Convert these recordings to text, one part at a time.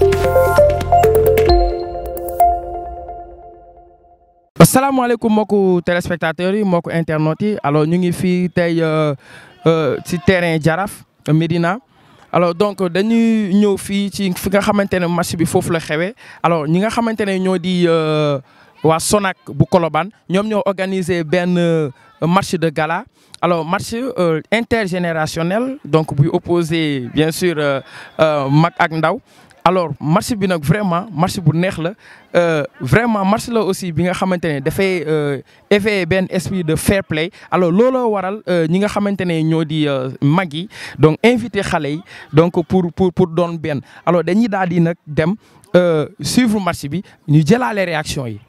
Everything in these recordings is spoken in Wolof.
asalaamaaleykum mbokku téléspectateurs yi mbokku internautes yi alors ñu ngi fii tey ci terrain Jaraaf Médina alors donc dañuy ñëw fii ci fi nga xamante ne match bi foofu la xewee alors ñi nga xamante ne ñoo di waa Sonac bu Colobane ñoom ñoo organisé benn match de gala alors match intergénérationnel donc buy opposé bien sûr mag ak ndaw. alors match bi nag vraiment match bu neex la vraiment match la aussi bi nga xamante ne dafay éveiller benn esprit de fair play alors looloo waral ñi nga xamante ne ñoo di mag yi donc invité xale yi donc pour doon benn alors dañuy daal di nag dem suivre match bi ñu jëlaale réaction yi.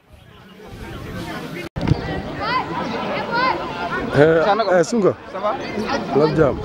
Sunga. Ça va? Love jam.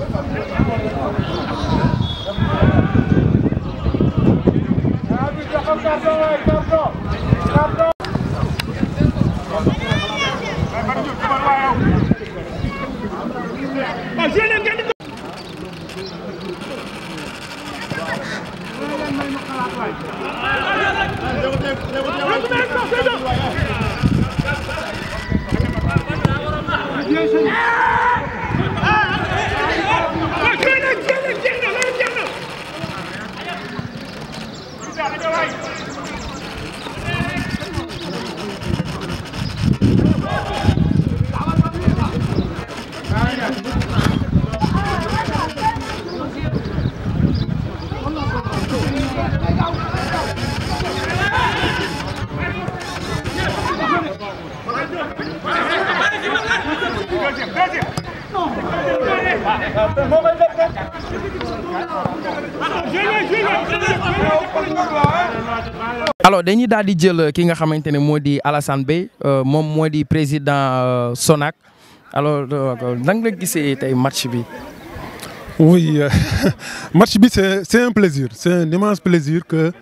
alors dañuy daal di jël ki nga xamante ne moo di Alassane Beye moom moo di président Sonac alors nan nga gisee tey match bi. Oui, match bi c'est un plaisir, c'est un immense plaisir que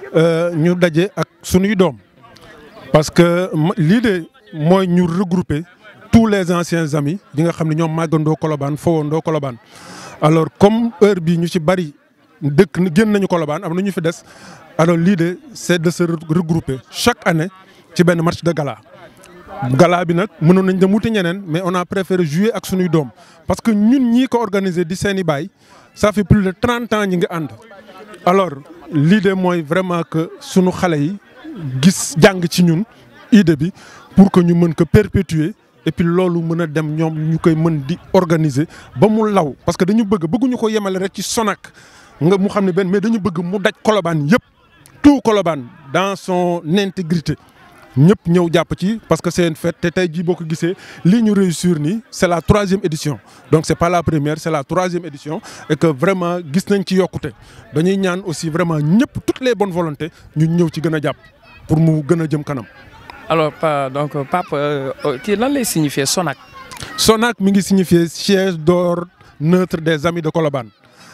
ñu daje ak sunuy doom parce que l'idée mooy ñu regrouper tous les anciens amis yi nga xam ne ñoom màggandoo Colobane fowandoo Colobane alors comme heure bi ñu ci bari dëkk génn nañu Colobane am na ñu fi des alors l'idée c'est de se regrouper chaque année ci benn match de gala. Gala bi nag mënoon nañ dem wuti ñeneen mais on a préféré jouer ak sunuy doom parce que ñun ñii ko organiser di seeni baay ça fait plus de 30 ans ñi ngi ànd alors l'idée mooy vraiment que sunu xale yi gis jàng ci ñun idée bi pour que ñu mën ko perpétuer et puis loolu mën a dem ñoom ñu koy mën di organiser ba mu law parce que dañu bëgguñu ko yemale rek ci Sonac nga mu xam ne benn mais dañu bëgg mu daj Colobane yëpp tout Colobane dans son intégrité ñëpp ñëw jàpp ci parce que c'est une fête te tey jii boo ko gisee lii ñu réussir nii c'est la 3e édition donc c'est pas la première c'est la 3e édition et que vraiment gis nañ ci yokkute dañuy ñaan aussi vraiment ñëpp toutes les bonnes volontés ñu ñëw ci gën a jàpp pour mu gën a jëm kanam. alors donc Pape kii lan lay signifier Sonac. Sonac mi ngi signifier siège d'or neutre des amis de Colobane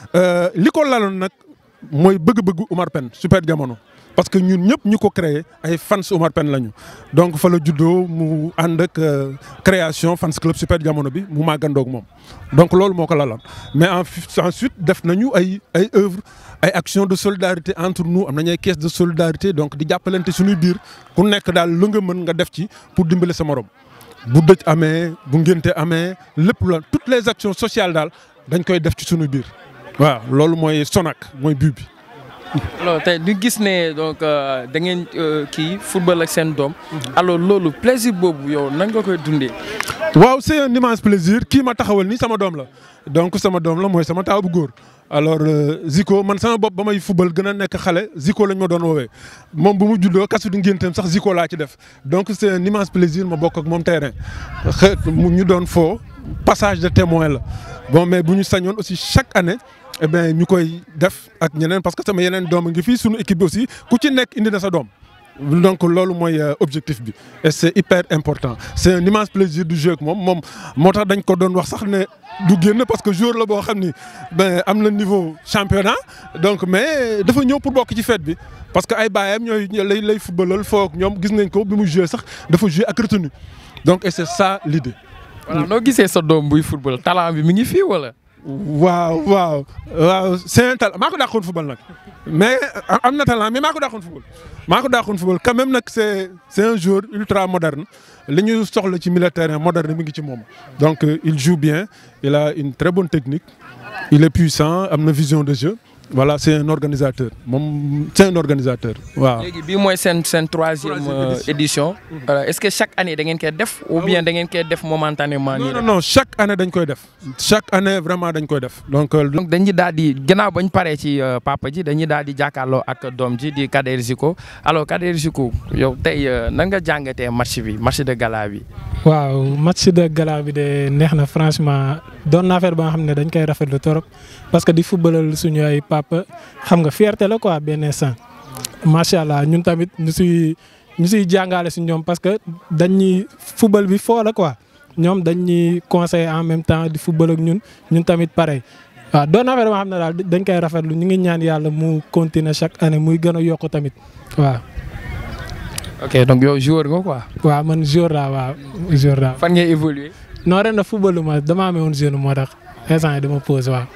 li ko laloon nag mooy bëgg-bëggu Oumar Pène Super Jamono. parce que ñun ñëpp ñu ko créé ay fans Oumar Pène lañu donc fa la juddoo mu ànd ak création fans club Super Jamono bi mu màggandoog moom donc loolu moo ko laloon mais ensuite def nañu ay œuvres ay actions de solidarité entre nous am nañu ay caisses de solidarité donc di jàppalante suñuy biir ku nekk daal lu nga mën nga def ci pour dimbale sa morom bu dëj amee bu ngénte amee lépp la toutes les actions sociales daal dañ koy def ci suñu biir waaw loolu mooy Sonac mooy but bi. alors tey ñu gis ne donc da ngeen kii football ak seen doom. alors loolu plaisir boobu yow nan nga koy dundee. waaw c'est un immense plaisir kii ma taxawal nii sama doom la donc sama doom la mooy sama taaw bu góor alors Zico man sama bopp ba may football gën a nekk xale Zico lañ ma doon woowee moom bu mu juddoo kasu di ngénteem sax Zico laa ci def donc c'est un immense plaisir ma bokk ak moom terrain ñu doon foo passage de témoin la bon mais bu ñu sañoon aussi chaque année. Eh bien ñu koy def ak ñeneen parce que sama yeneen doom a ngi fii sunu équipe bi aussi ku ci nekk indi na sa doom donc loolu mooy objectif bi et c'est hyper important c'est un immense plaisir du jeu ak moom moo tax dañ ko doon wax sax ne du génn parce que joueur la boo xam ni ben am na niveau championnat donc mais dafa ñëw pour bokk ci fête bi parce que ay baayam ñooy lay footballal foog ñoom gis nañ ko bi mu joué sax dafa joué ak retenue donc et c'est ça l'idée. voilà noo gisee sa doom buy football talent bi mi ngi fii wala. waaw c'est un talent maa ko dàqoon football nag mais am na talent mais maa ko dàqoon football quand même nag c'est un joueur ultra moderne li ñu soxla ci milieu terrain moderne mi ngi ci moom. donc il joue bien il a une très bonne technique il est puissant am na vision de jeu. Voilà, c'est un organisateur. C'est un organisateur. Wow. Léegi mooy seen troisième édition. Est-ce que chaque année da ngeen koy def ou bien da ngeen koy def momentanément? Non, chaque année dañ koy def. Chaque année vraiment dañ koy def. Donc dañuy daal di gannaaw bañ paree ci papa ji dañuy daal di jàkkaarloo ak doom ji di Kader Djiko. Alors Kader Djiko yow tey nan nga jàngatee match de gala bi. waaw match de gala bi de neex na franchement doon na affaire ba nga xam ne dañ koy rafetlu torop parce que di footballal suñu ay papa xam nga fierté la quoi benn instant macha allah ñun tamit ñu siy jàngale si ñoom parce que dañuy football bi foo la quoi ñoom dañuy conseiller en même temps di football ak ñun tamit pareil. waaw doon na affaire ba nga xam ne daal dañ koy rafetlu ñu ngi ñaan yàlla mu continuer chaque année muy gën a yokk tamit waaw. ok donc yow joueur nga quoi. waaw man joueur laa joueur laa. fan ngay évoluer. non ren na football ma damaa amee woon jeune moo tax instant yi dama pause waaw.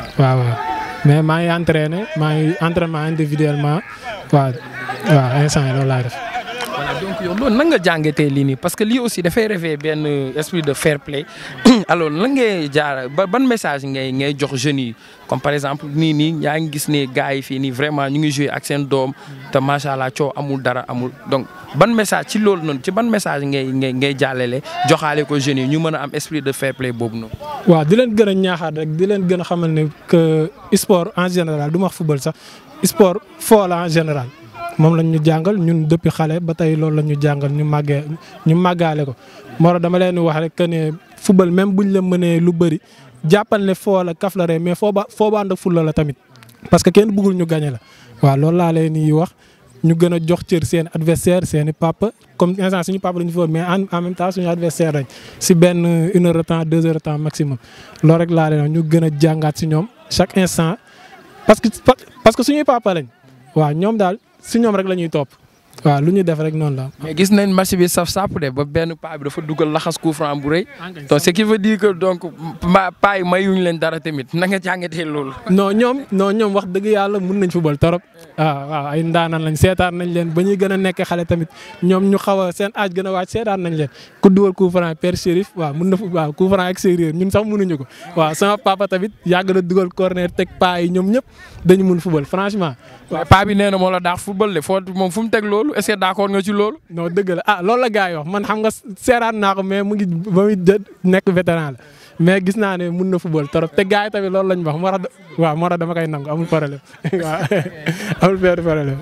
mais maa ngi entraînement individuellement waaw instant yi loolu laa def. voilà donc yow loolu nan nga jàngatee lii nii parce que lii aussi dafay réveiller benn esprit de fair play alors lan ngay ban message ngay jox jeunes yi comme par exemple nii yaa ngi gis ne gars yi fii nii vraiment ñu ngi jouer ak seen doom te macha allah coow amul dara amul donc ban message ci loolu noonu ci ban message ngay jàllale joxaale ko jeunes yi ñu mën a am esprit de fair play boobu noonu. waaw di leen gën a ñaaxaat rek di leen gën a xamal ne que sport en général du ma wax football sax sport foo la en général. moom lañ ñu jàngal ñun depuis xale ba tey loolu la ñu jàngal ñu màggaale ko moo tax dama leen wax rek que ne football même buñ la mënee lu bëri jàppal ne foo la kaf la ree mais foo ba ànd ak fulla la tamit parce que kenn bëggul ñu gagné la waaw loolu laa leen di wax ñu gën a jox cër seen adversaire seen i papa comme instant suñu papa la ñu fa mais en même temps suñu adversaire lañ si benn 1 heure de temps 2 heures de temps maximum loolu rek laa leen wax ñu gën a jàngaat si ñoom chaque instant parce que suñuy papa lañ waaw ñoom daal si ñoom rek la ñuy topp waaw lu ñu def rek noonu la. mais gis nañ match bi saf sàpp de ba benn paa bi dafa dugal laxas coup franc bu rëy. donc ce qui veut dire que donc paa yi mayuñ leen dara tamit na nga jàngatee loolu. non ñoom wax dëgg yàlla mun nañ football torop waaw ay ndaanaan lañ seetaan nañ leen ba ñuy gën a nekk xale tamit ñoom ñu xaw a seen âge gën a wàcc seetaan nañ leen ku dugal coup franc Père Chérif waaw mun na waaw coup franc extérieur ñun sax mënuñu ko waaw sama papa tamit yàgg na dugal corner teg paa yi ñoom ñëpp dañu mun football franchement. waaw paa bi nee na moo la daax football de foo moom fu mu teg loolu est-ce que d'accord nga ci loolu. non dëgg la loolu la gars yi wax man xam nga seeraan naa ko mais mu ngi ba muy nekk vétéran la mais gis naa ne mun na football trop te gars yi tamit loolu lañ wax moo tax dama koy nangu amul problème waaw amul benn problème.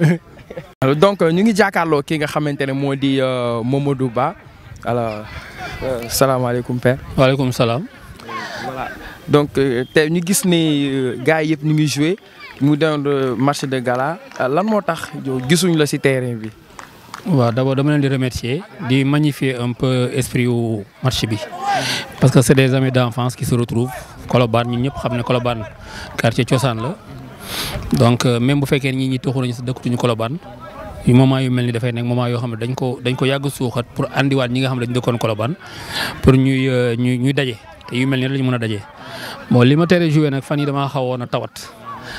donc ñu ngi jàkkaarloo ki nga xamante ne moo di Mamadou Ba alors salaamaaleykum père. waaleykum salaam. voilà donc te ñu gis ne gars yëpp ñu ngi joué. mu doon match de gala lan moo tax gisuñ la ci terrain bi. waaw d'abord dama leen di remercier di magnifier un peu esprit wu match bi parce que c'est des amis d'enfance qui se retrouvent Colobane ñun ñëpp xam ne Colobane quartier cosaan la donc même bu fekkee ñi toxu nañu sa dëkkatuñu Colobane yu moment yu mel ni dafay nekk moment yoo xam ne dañ ko yàgg suuxat pour andiwaat ñi nga xam ne dañu dëkkoon Colobane pour ñuy daje te yu mel ni lañu mën a daje bon li ma tere jouer nag fan yi damaa xawoon a tawat.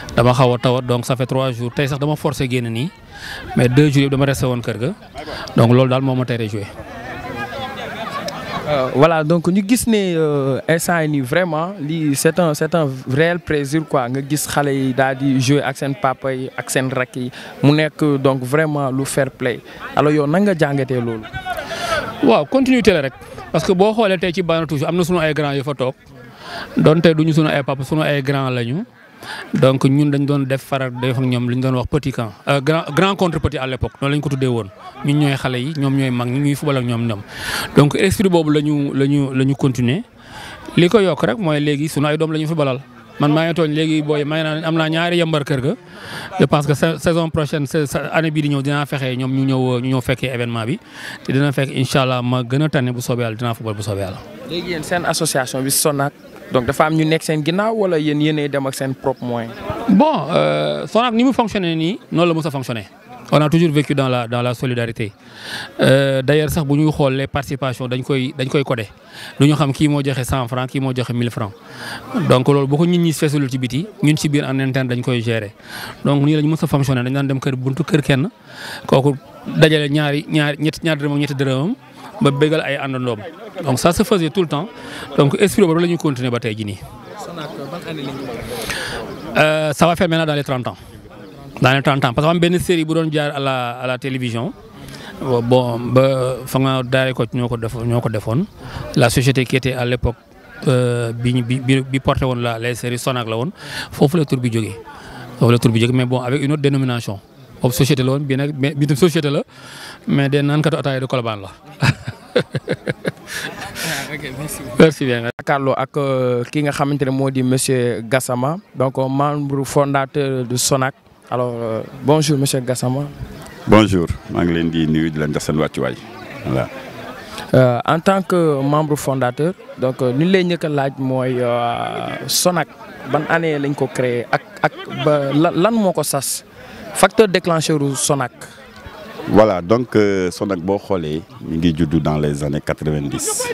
Donc ça fait 3 jours tey sax dama forcé génn nii mais 2 jours yëpp dama resté woon kër ga donc loolu daal moo ma tere joué. voilà donc ñu gis ne instant yi nii vraiment lii c'est un réel plaisir quoi nga gis xale yi daal di jouer ak seen papa yi ak seen rakk yi mu nekk donc vraiment lu fair play alors yow nan nga jàngatee loolu. waaw continuité la rek parce que boo xoolee tey ci Bana Touche am na sunu ay grands yu fa toog donte duñu sunu ay papa sunu ay grands lañu. donc ñun dañ doon def ak ñoom li ñu doon wax petit camp grand contre petit à l'époque noonu lañ ko tuddee woon ñun ñooy xale yi ñoom ñooy mag ñuy football ak ñoom donc esprit boobu la ñu continuer li ko yokk rek mooy léegi sunu ay doom la ñu footballal man maa ngi tooñ léegi booy maa ngi naan am naa ñaari yambar kër ga je pense que saison prochaine année bii di ñëw dinaa fexe ñoom ñu ñëw fekkee événement bi te dina fekk incha allah ma gën a tànne bu soobee yàlla dinaa football bu soobee yàlla. léegi yéen seen association bi Sonac donc dafa am ñu nekk seen ginnaaw wala yéenay dem ak seen propre moyen. bon Sonac ni mu fonctionné nii noonu la mos a fonctionné on a toujours vécu dans la solidarité d'ailleurs sax bu ñuy xool les participations dañ koy codé lu ñu xam kii moo joxe 100 francs kii moo joxe 1000 francs donc loolu boo ko nit ñi feesulul ci biti ñun ci biir en interne dañ koy gérer donc nii la ñu mës a fonctionner dañ daan dem kër buntu kër kenn kooku dajale ñaari dërëm ak ñetti dërëmam ba bégal ay àndandoom donc ça se faisait tout le temps donc esprit boobu la ñuy continuer ba tey jii nii. Ça va faire maintenant dans les 30 ans. Dans les 30 ans parce que am benn série bu doon jaar à la télévision bon ba fa nga daare ko ñoo ko defoon la société qui était à l'époque bi porté woon les séries Sonac la woon foofu la tur bi jógee mais bon avec une autre dénomination boobu société la woon bii nag mais bii tam société la mais des naankatu ataaya de Colobane la. Merci bien. Jàkkaarloo ak ki nga xamante ne moo di monsieur Gassama donc membre fondateur de Sonac alors bonjour monsieur Gassama. Bonjour maa ngi leen di nuyu di leen jox seen wàccuwaay voilà. En tant que membre fondateur donc ni lay njëkk a laaj mooy Sonac ban année lañ ko créé ak ba lan moo ko sas facteur déclencheur u Sonac. Voilà donc Sonac boo xoolee ñu ngi juddu dans les années 90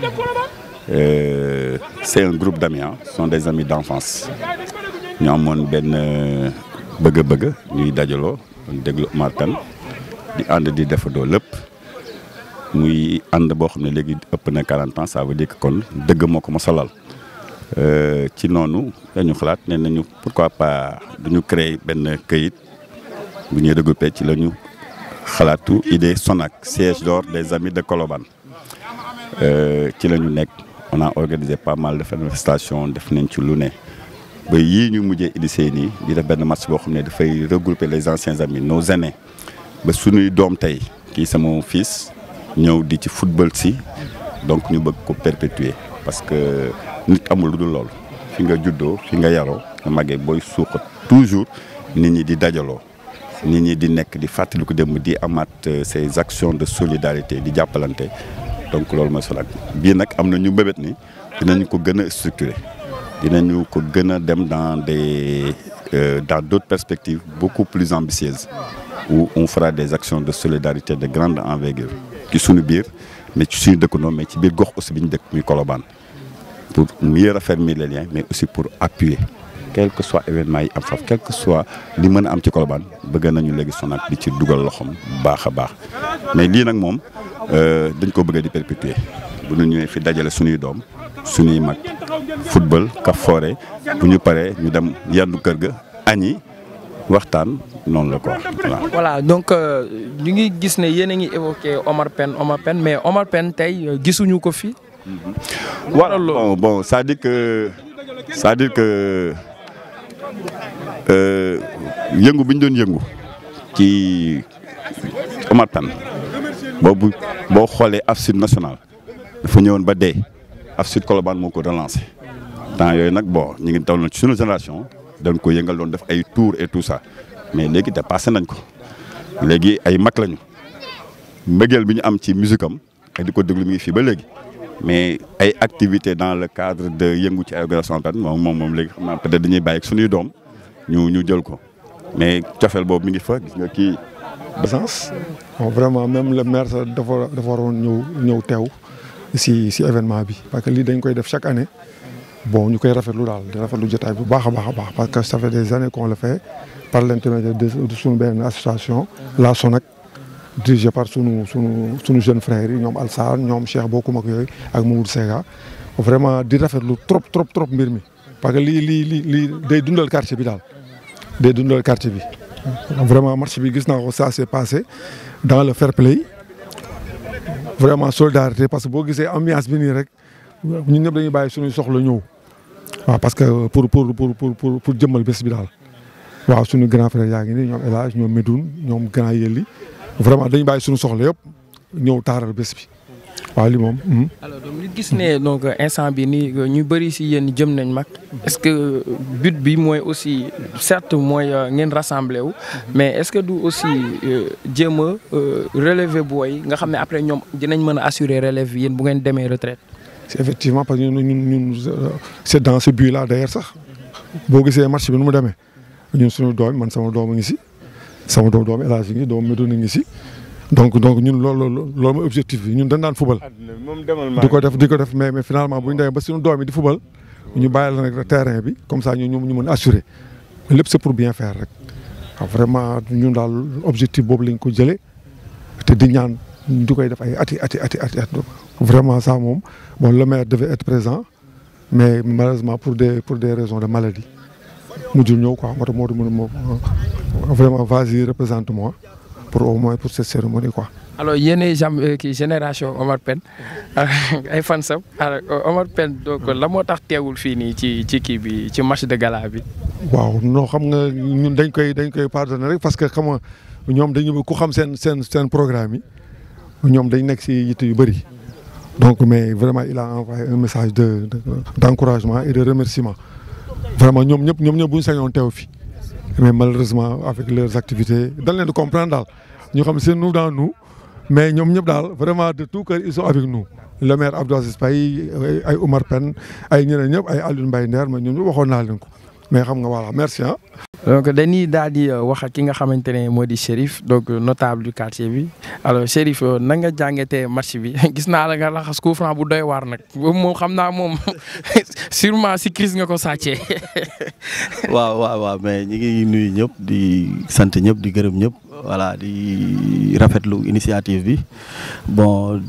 c'est un groupe d'amis ce sont des amis d'enfance ñu amoon benn bëgg-bëgg ñuy dajaloo déglu Omar Pène di ànd di defandoo lépp muy ànd boo xam ne léegi ëpp na 40 ans ça veut dire que kon dëgg moo ko mos a lal ci noonu dañu xalaat ne nañu pourquoi pas duñu créer benn këyit bu ñuy regroupé ci la ñu xalaatu idée Sonac siège d'or des amis de Colobane ci la ñu nekk on a organisé pas mal de manifestations def nañ ci lu ne ba yii ñu mujjee initié nii di def benn match boo xam ne dafay regrouper les anciens amis nos aînés ba suñuy doom tey kii sama fils ñëw di ci football si donc ñu bëgg ko perpétuer parce que nit amul lu dul loolu fi nga juddoo fi nga yaroo nga màggee booy suuxat toujours nit ñi di dajaloo nit ñi di nekk di fàttaliku dem di amaat ces actions de solidarité di jàppalante donc loolu mooy Sonac bii nag am na ñu mbébét ni dinañu ko gën a structurer dinañu ko gën a dem dans d'autres perspectives beaucoup plus ambitieuses où on fera des actions de solidarité de grande envergure ci suñu biir mais ci suñu dëkkandoo mais ci biir gox aussi bi ñu dëkk muy Colobane pour mieux raffermir les liens mais aussi pour appuyer quel que soit événement yi am faf quel que soit li mën a am ci Colobane bëgg nañu léegi Sonac di ci dugal loxoom baax a baax mais lii nag moom dañ ko bëgg di perpétuer bu ñu ñëwee fi dajale suñuy doom suñuy mag football ka foore bu ñu paree ñu dem yandu kër ga añi waxtaan noonu la quoi voilà donc ñu ngi gis ne yéen a ngi évoqué Omar Pène mais Omar Pène tey gisuñu ko fi. voilà bon c'est-à-dire que yëngu bi ñu doon yëngu ci Omar Pène boobu boo xoolee AFSUD national dafa ñëwoon ba dee AFSUD Colobane moo ko relancé temps yooyu nag bon ñu ngi toll ci suñu génération dañ ko yëngal doon def ay tours et tout ça mais léegi dépassé nañ ko léegi ay mag lañu mbëggeel bi ñu am ci musique am ak di ko déglu mi ngi fii ba léegi mais ay activités dans le cadre de yëngu ci ay organisation moom léegi xam naa peut-être dañuy bàyyi ak suñuy doom ñu jël ko mais cofeel boobu mi ngi fa gis nga kii. sens vraiment même le maire sax dafa waroon ñëw teew si événement bi parce que lii dañ koy def chaque année bon ñu koy rafetlu daal di rafetlu jotaay bu baax a baax parce que ça fait des années qu'on le fait par l'intermédiaire de suñu benn association la Sonac dirigée par sunu jeunes frères yi ñoom Alsaan ñoom Cheikh Bokoum ak yooyu ak Mamadou Sega vraiment di rafetlu trop mbir mi parce que lii day dundal quartier bi daal day dundal quartier bi. Vraiment match bi gis naa ko ça s'est passé dans le fair play vraiment solidarité parce que boo gisee ambiance bi nii rek ñun ñëpp dañuy bàyyi suñuy soxla ñëw waaw parce que pour jëmmal bés bi daal waaw suñu grand frère yaa ngi nii ñoom El Hadj ñoom Medoune ñoom grand Yelli vraiment dañuy bàyyi suñu soxla yëpp ñëw taaral bés bi waaw li moom. alors donc ñu gis ne donc instant bi nii ñu bëri si yéen jëm nañ mag est-ce que but bi mooy aussi certes mooy ngeen rassemblé wu mais est-ce que du aussi jéem a relever booy nga xam ne après ñoom dinañ mën a assurer relève yéen bu ngeen demee retraite. c'est effectivement parce que ñun c'est dans ce but là d'ailleurs sax boo gisee match bi nu mu demee ñun suñu doom man sama doom a ngi si sama doom El Hadj ngi doom Médoune ngi si donc ñun loolu mooy objectif bi ñun dañ daan fubal. di ko def mais finalement bu ñu demee ba suñu doom yi di fubal ñu bàyyi la nag terrain bi comme ça ñu mën assurer lépp c'est pour bien faire rek waaw vraiment ñun daal objectif boobu lañ ko jëlee te di ñaan di koy def ay ati vraiment ça moom bon le maire devait être présent mais malheureusement pour des raisons de maladie mujjul ñëw quoi moo tax moo vraiment vas-y représente-moi pour au moins pour cette cérémonie quoi. alors yéenay génération Omar Pène ay fansam Omar Pène donc la moo tax teewul fii nii ci kii bi ci match de gala bi. waaw non xam nga ñun dañ koy pardonner rek parce que xam nga ñoom dañu ku xam seen programme yi ñoom dañ nekk si yitte yu bëri donc mais vraiment il a envoyé un message d'encouragement et de remerciement vraiment ñoom ñëpp bu ñu sañoon teew fi mais malheureusement avec leurs activités dañ leen di comprendre daal ñu xam c'est nous dans nous mais ñoom ñëpp daal vraiment de tout cœur ils sont avec nous le maire Abdou Aziz Paye ay Omar Pène ay ñeneen ñëpp ay Alioune Mbaye Nder mais ñoom ñu waxoon naa leen ko mais xam nga voilà merci ah. donc dañuy daal di wax ak ki nga xamante ne moo di Chérif donc notable du quartier bi alors Chérif na nga jàngatee match bi gis naa la nga laxas coup franc bu doy waar nag moom xam naa moom sûrement si crise nga ko sàccee. waaw mais ñi ngi nuyu ñëpp di sant ñëpp di gërëm ñëpp voilà di rafetlu initiative bi bon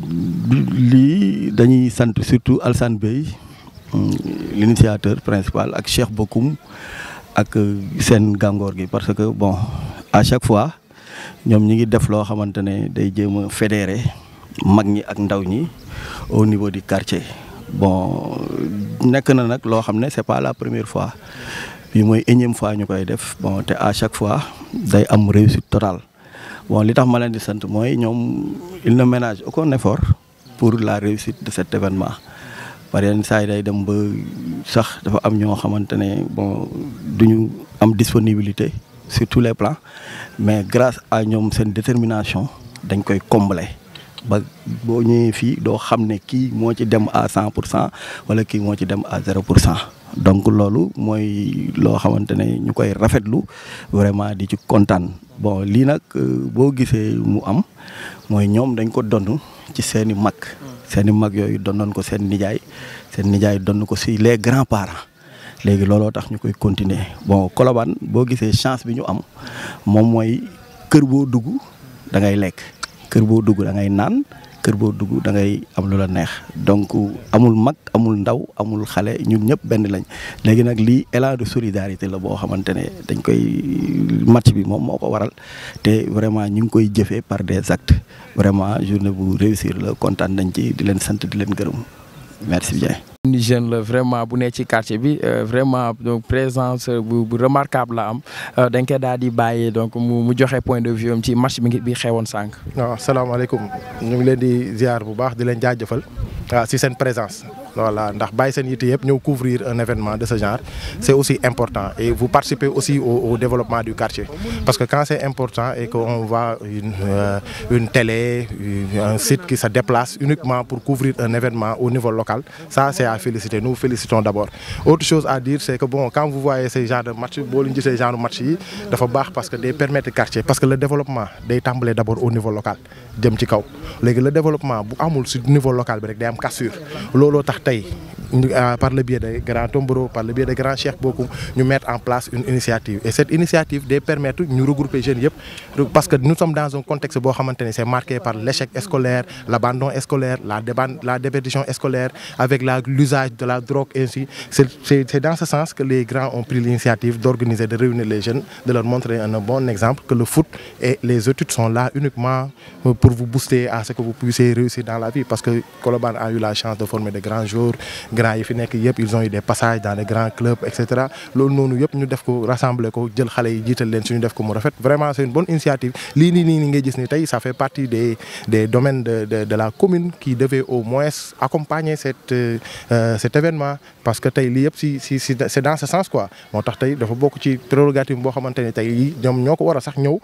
lii dañuy sant surtout Alsane Bey l'initiateur principal ak Cheikh Bokoum ak seen gàngoor gi parce que bon à chaque fois ñoom ñi ngi def loo xamante ne day jéem a fédérer mag ñi ak ndaw ñi au niveau du quartier bon nekk na nag loo xam ne c'est pas la première fois bi mooy énième fois ñu koy def bon te à chaque fois day am réussite totale bon li tax ma leen di sant mooy ñoom il ne ménage aucun effort pour la réussite de cet événement par yenn saa yi day dem ba sax dafa am ñoo xamante ne bon duñu am disponibilité sur tous les plans mais grâce à ñoom seen détermination dañ koy combler ba boo ñëwee fii doo xam ne kii moo ci dem à 100% wala kii moo ci dem à 0%. donc loolu mooy loo xamante ne ñu koy rafetlu vraiment di ci kontaan bon lii nag boo gisee mu am mooy ñoom dañ ko donn ci seeni mag yooyu donnoon ko seen nijaay donn ko si les grands-parents léegi looloo tax ñu koy continuer bon Colobane boo gisee chance bi ñu am moom mooy kër boo dugg da ngay lekk kër boo dugg da ngay naan kër boo dugg da ngay am lu la neex donc amul mag amul ndaw amul xale ñun ñëpp benn lañ léegi nag lii élan de solidarité la boo xamante ne dañ koy match bi moom moo ko waral te vraiment ñu ngi koy jëfee par des actes vraiment journée bu réussir la kontaan nañ ci di leen sant di leen gërëm merci bien. ni jeune la vraiment bu nekk ci quartier bi vraiment donc présence bu remarquable la am dañ koy daal di bàyyi donc mu joxe point de vue am ci match bi xewoon sànq. waaw asalaamaaleykum ñu ngi leen di ziar bu baax di leen jaajëfal si seen présence. voilà ndax bàyyi seen yitte yëpp ñëw couvrir un événement de ce genre c'est aussi important et vous participez aussi au développement du quartier parce que quand c'est important et qu'on voit une télé un site qui se déplace uniquement pour couvrir un événement au niveau local ça c'est à féliciter nous félicitons d'abord. Autre chose à dire c'est que bon quand vous voyez ces genres de match boo leen gisee genre match yi dafa baax parce que day permettre quartier parce que le développement day tàmbalee d'abord au niveau local jëm ci kaw léegi le développement bu amul ci niveau local bi rek day am cassure looloo tax tey par le biais de grand Tomboro par le biais de grand Cheikh Bokoum ñu mettre en place une initiative et cette initiative day permettre ñu regrouper jeunes yëpp parce que nous sommes dans un contexte boo xamante ne c'est marqué par l'échec scolaire l'abandon scolaire la déperdition scolaire avec l'usage de la drogue ainsi c'est dans ce sens que les grands ont pris l'initiative d'organiser de réunir les jeunes de leur montrer un bon exemple que le foot et les études sont là uniquement pour vous booster à ce que vous puissiez réussir dans la vie parce que Colobane a eu la chance de former de grands joueurs grands yi fi nekk yëpp ils ont eu des passages dans des grands clubs et cetera loolu noonu yëpp ñu def ko rassembler ko jël xale yi jiital leen suñu def ko mu rafet vraiment c'est une bonne initiative lii nii ngay gis ni tey ça fait partie des domaines de la commune qui devait au moins accompagner cet événement parce que tey lii yëpp si c'est dans ce sens quoi moo tax tey dafa bokk ci prérogative boo xamante ne tey ñoom ñoo ko war a sax ñëw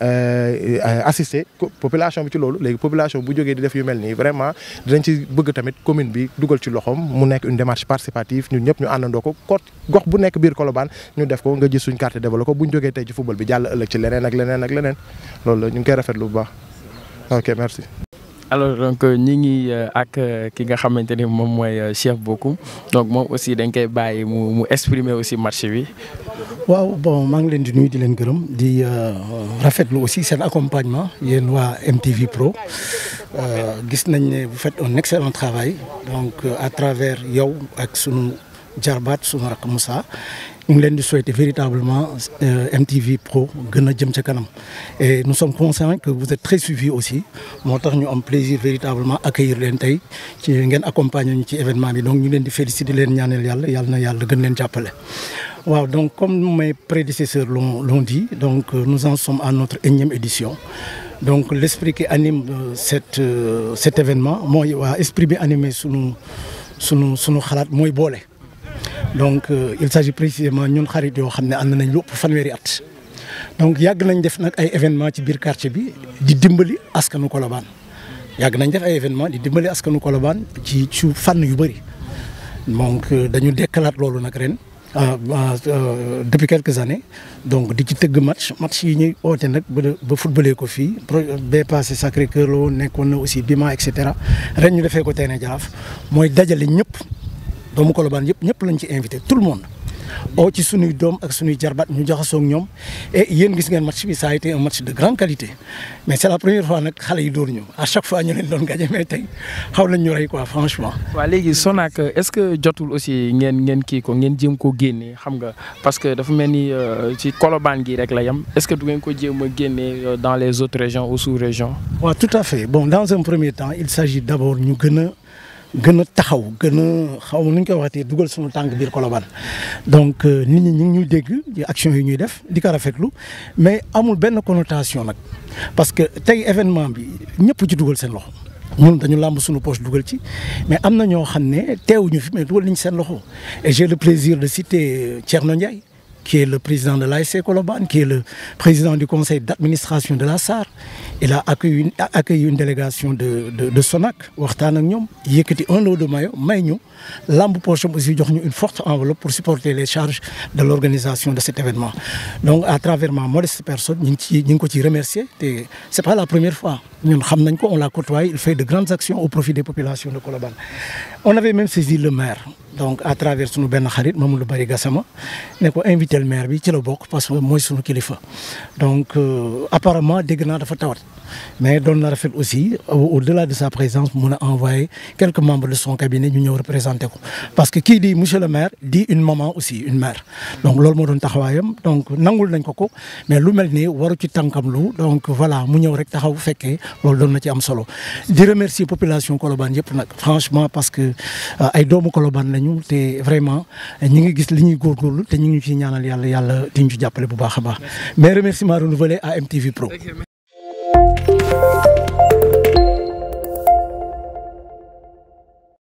assister population bi ci loolu léegi population bu jógee di def yu mel nii vraiment dinañ ci bëgg tamit commune bi dugal ci loxoom mu nekk nekk une démarche participative ñun ñëpp ñu àndandoo ko gox bu nekk biir Colobane ñu def ko nga gis suñ carte développé ko bu ñu jógee tey ci football bi jàll ëllëg ci leneen ak leneen ak leneen loolu la ñu ngi koy rafetlu bu baax ok merci. alors donc ñi ngi ak ki nga xamante ni moom mooy Cheikh Bocoum donc moom aussi dañ koy bàyyi mu exprimer aussi match bi. waaw bon maa ngi leen di nuyu di leen gërëm di rafetlu aussi seen accompagnement yéen waa MTV Pro gis nañ ne vous faites un excellent travail donc à travers yow ak sunu jarbaat sunu rakk Moussa ñu ngi leen di souhaiter véritablement MTV Pro gën a jëm ca kanam et nous sommes conscients que vous êtes très suivis aussi moo tax ñu am plaisir véritablement accueillir leen tey ci ngeen accompagner ñu ci événement bi donc ñu leen di féliciter di leen ñaanal yàlla na yàlla gën leen jàppale. waaw donc comme mes prédécesseurs l'ont dit donc nous en sommes à notre 1e édition donc l'esprit qui anime cet événement mooy waa esprit bi animé sunu xalaat mooy boole. donc il s'agit précisément ñun xarit yoo xam ne ànd nañ lu ëpp fanweeri at donc yàgg nañ def nag ay événement ci biir quartier bi di dimbali askanu Colobane yàgg nañ def ay événement di dimbali askanu Colobane ci fànn yu bëri donc dañu dekkalaat loolu nag ren depuis quelques années donc di ci tëgg match yi ñuy oote nag ba footballé ko fii bee passé Sacré-Cœur la woon nekkoon na aussi Bima et cetera ren ñu defee ko terrain Jaraaf mooy dajale ñëpp doomu Colobane ñëpp lañ ci invité tout le monde oo ci sunuy doom ak sunuy jarbaat ñu jaxasoo ak ñoom et yéen gis ngeen match bi ça a été un match de grande qualité mais c'est la première fois nag xale yi dóor ñu à chaque fois ñu leen doon gagné mais tey xaw nañ ñu rey quoi franchement. waaw léegi Sonac est-ce que jotul aussi ngeen kii ko ngeen jéem koo génnee xam nga parce que dafa mel ni ci Colobane gi rek la yem est-ce que du ngeen ko jéem a génnee dans les autres régions ou sous-régions. waaw tout à fait bon dans un premier temps il s'agit d'abord ñu gën a taxaw gën a xaw ma nu ñu koy waxatee dugal suñu tànk biir Colobane donc nit ñi ñu ngi ñuy dégg action yi ñuy def di ko rafetlu mais amul benn connotation nag parce que tey événement bi ñëpp ci dugal seen loxo ñun dañu làmb suñu poche dugal ci mais am na ñoo xam ne teewuñu fi mais dugal nañ seen loxo et j'ai le plaisir de citer Thierno Ndiaye qui est le président de l'ASC Colobane, qui est le président du conseil d'administration de la SAR. Il a accueilli une délégation de Sonac, waxtaan ak ñoom yëkkati un lot de maillot may ñu lamb poche aussi jox ñu une forte enveloppe pour supporter les charges de l'organisation de cet événement. Donc à travers ma modeste personne ñu ngi ko ci remercier te c'est pas la première fois ñun xam nañ ko on l'a côtoyé, il fait de grandes actions au profit des populations de Colobane. On avait même saisi le maire donc à travers sunu benn xarit Mamadou Bari Gassama ne ko invité le maire bi ci la bokk parce que mooy sunu kilifa donc apparemment dégg naa dafa tawat mais doon na rafet aussi au-delà de sa présence mun a envoyer quelques membres de son cabinet ñu ñëw représenter ko parce que kii di monsieur le maire di une maman aussi une mère donc loolu moo doon taxawaayam donc nangul nañ ko mais lu mel ni waru ci tànkam lu donc voilà mu ñëw rek taxaw fekkee loolu doon na ci am solo di remercier population Colobane yëpp nag franchement parce que ay doomu Colobane lañu te vraiment ñi ngi gis li ñuy góorgóorlu te ñu ngi ciy ñaanal yàlla di ñu ci jàppale bu baax a baax mais remerciement renouvelé à MTV Pro.